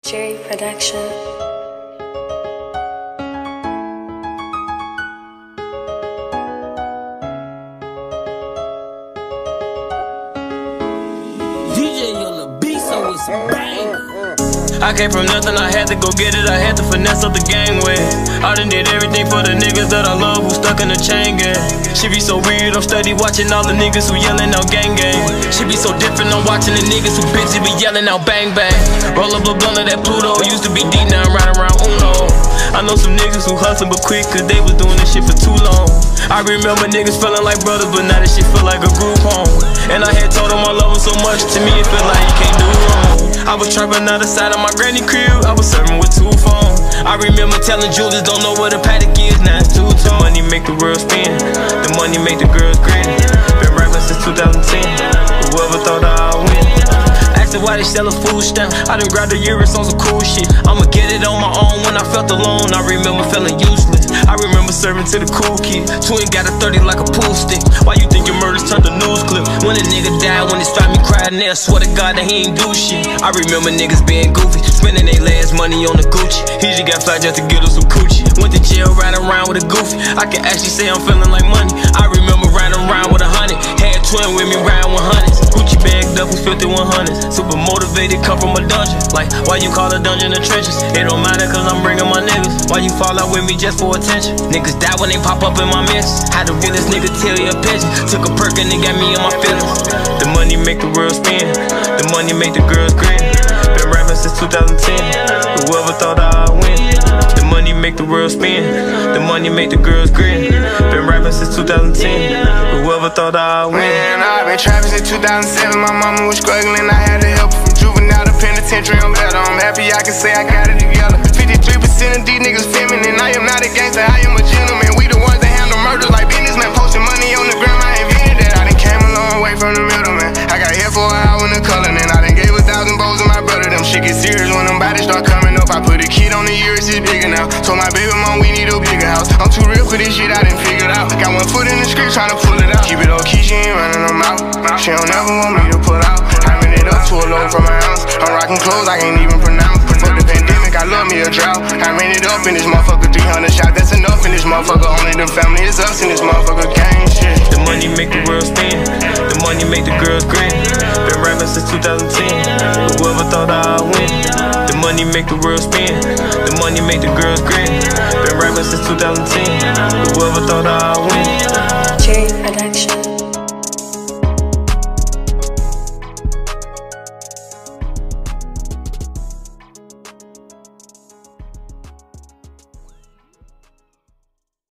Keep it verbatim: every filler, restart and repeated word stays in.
Cherry Production. D J on the beat, so it's bang. I came from nothing, I had to go get it. I had to finesse up the gangway. I done did everything for the niggas that I love who stuck in the chain gang. She be so weird, I'm steady watching all the niggas who yelling out gang gang. She be so different, I'm watching the niggas who bitches be yelling out bang bang. Roll up a blunt of that Pluto, used to be deep, now I'm riding around Uno. I know some niggas who hustle but quick, cause they was doing this shit for too long. I remember niggas feeling like brothers, but now this shit feel like a group home. And I had told them I love them so much, to me it feel like you can't do wrong. I was trapping out the side of my granny crib, I was serving with two phones. I remember telling Julius, don't know what a paddock is, now it's two tone. Money make the world spin, the money make the girls grin. Been rapping since two thousand ten, whoever thought I'd win. Asking why they sell a food stamp, I done grabbed a Urus on some cool shit. I'ma get it on my own when I felt alone, I remember feeling useless. I remember serving to the cool kid, twin got a thirty like a pool stick. Why you think your murders turned to news clip? When a nigga died, when they stopped me crying there, swear to God that he ain't do shit. I remember niggas being goofy, spending their last money on the Gucci. He just got fly just to get us some coochie. Went to jail riding around with a goofy, I can actually say I'm feeling like money. I remember riding around with a hundred, had twin with me riding with hundreds. Gucci bagged up with fifty one hundreds, super motivated, come from a dungeon. Like, why you call a dungeon the trenches? It don't matter cause I'm bringing my niggas. Why you fall out with me just for attention? Niggas die when they pop up in my mess. How the realest nigga tell you a pigeon? Took a perk and it got me in my feelings. The money make the world spin, the money make the girls grin. Been rapping since two thousand ten, whoever thought I'd win. The money make the world spin, the money make the girls grin. Been rapping since two thousand ten, whoever thought I'd win. Man, I've been trapping since two thousand seven, my mama was struggling, I had to help her from juvenile to penitentiary. I'm better, I'm happy I can say I got it together. Fifty-three percent of these niggas feminine, I am not a gangster, I am a gentleman. We the ones that handle murders like businessmen, posting money on the gram, I invented that. I done came a long way from the middleman. I got here for an hour in the color, and I done gave a thousand bows to my brother. Them shit get serious when them bodies start coming up. I put a kid on the years, it's bigger now. Told my baby mom we need a bigger house. I'm too real for this shit, I done figured out. Got one foot in the street trying to pull it out. Keep it low key, she ain't running them out. She don't never want me to pull out. Having it up to a low from my house. I'm rocking clothes I can't even pronounce. Fuck the pandemic, I love me a drought. I ran it up in this motherfucker, three hundred shots. That's enough in this motherfucker. Only the family is us in this motherfucker gang shit. The money make the world spin, the money make the girls grin. Been rapping since two thousand ten, whoever thought I'd win. The money make the world spin, the money make the girls grin. Been rapping since two thousand ten, whoever thought I'd win. Cherry Production.